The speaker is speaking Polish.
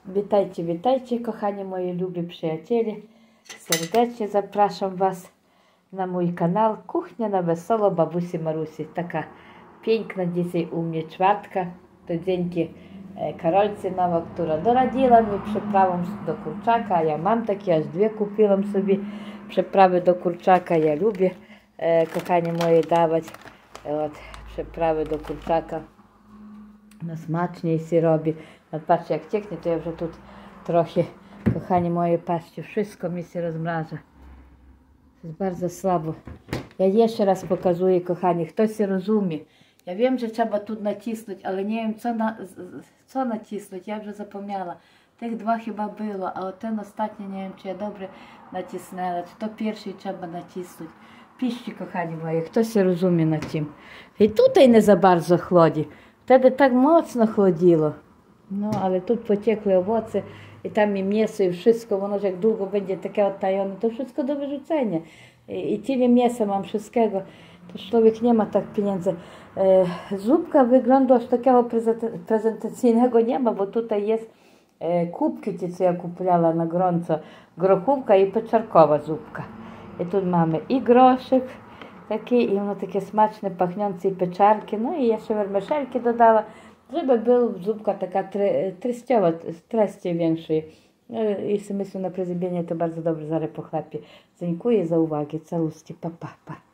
Witajcie, witajcie, kochani moi lubi przyjaciele. Serdecznie zapraszam Was na mój kanał Kuchnia na Wesoło Babusi Marusi. Taka piękna dzisiaj u mnie czwartka. To dzięki Karolce nowa, która doradziła mi przyprawą do kurczaka. Ja mam takie, aż dwie kupiłam sobie przyprawy do kurczaka. Ja lubię, kochani moje, dawać przyprawy do kurczaka. No smaczniej się robi. No patrzcie, jak cieknie, to ja już тут trochę, kochani moje, patrzcie, wszystko mi się rozmraża. To jest bardzo słabo. Ja jeszcze raz pokazuję, kochani, kto się rozumie. Ja wiem, że trzeba tu nacisnąć, ale nie wiem, co nacisnąć, ja już zapomniała. Tych dwa chyba było, a ten ostatni, nie wiem, czy ja dobrze nacisnęła, czy to pierwszy trzeba nacisnąć. Piszcie, kochani moje, kto się rozumie na tym. I tutaj nie za bardzo chłodzi. Wtedy tak mocno chłodziło. No, ale тут pociekły owoce i tam i mięso i wszystko, ono jak długo będzie takie odtajone, to wszystko do wyrzucenia. I tyle mięsa mam wszystkiego, to człowiek nie ma tak pieniędzy. Zupka wyglądu aż takiego prezentacyjnego nie ma, bo tutaj jest kubki, te co ja kupiłam na gorąco, grochówka i pieczarkowa zupka. I tu mamy i groszek taki, i ono takie smaczne, pachniące pieczarki, no i jeszcze wermeszelki dodała, żeby była zupka taka treściowa, treści większej. Jeśli myślę na przeziębienie, to bardzo dobrze zaraz po chlebie. Dziękuję za uwagę. Całuski, pa, pa, pa.